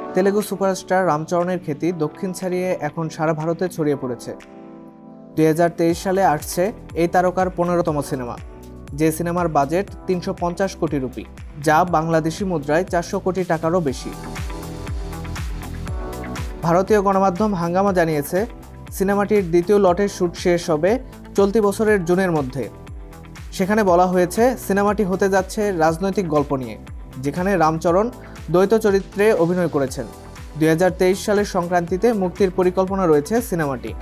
Telugu superstar রামচরণের খ্যাতি দক্ষিণ ছাড়িয়ে এখন সারা ভারতে ছড়িয়ে পড়েছে। 2023 সালে আসছে এই তারকার 15তম সিনেমা, যে সিনেমার বাজেট 350 কোটি রুপি, যা বাংলাদেশি মুদ্রায় 400 কোটি টাকারও বেশি। ভারতীয় গণমাধ্যম হাঙ্গামা জানিয়েছে, সিনেমাটির দ্বিতীয় লটের শুট শেষ হবে চলতি বছরের জুনের মধ্যে। সেখানে বলা হয়েছে, সিনেমাটি হতে যাচ্ছে রাজনৈতিক গল্প নিয়ে, যেখানে রামচরণ দ্বৈত চরিত্রে অভিনয় করেছেন। 2023 সালের সংক্রান্তিতে মুক্তির পরিকল্পনা রয়েছে সিনেমাটি।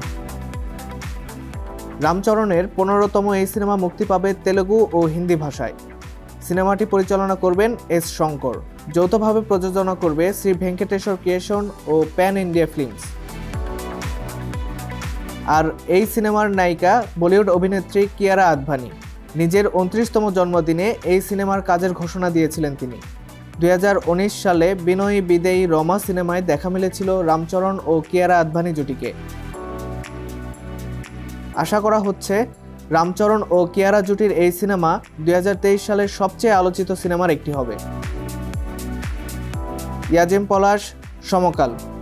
রামচরণের 15তম এই সিনেমা মুক্তি পাবে তেলেগু ও হিন্দি ভাষায়। সিনেমাটি পরিচালনা করবেন এস শঙ্কর, যৌথভাবে প্রযোজনা করবে শ্রী ভেঙ্কটেশ্বর ক্রিয়েশন ও প্যান ইন্ডিয়া ফিল্মস। আর এই সিনেমার নায়িকা বলিউড অভিনেত্রী কিয়ারা আদভানি। নিজের 29তম জন্মদিনে এই সিনেমার কাজের ঘোষণা দিয়েছিলেন তিনি। 2019 সালে বিনয়ী বিদেয়ী রমা সিনেমায় দেখা মিলেছিল রামচরণ ও কিয়ারা আদভানি জুটিকে। আশা করা হচ্ছে, রামচরণ ও কিয়ারা জুটির এই সিনেমা 2023 সালের সবচেয়ে আলোচিত সিনেমার একটি হবে। ইয়াজিম পলাশ, সমকাল।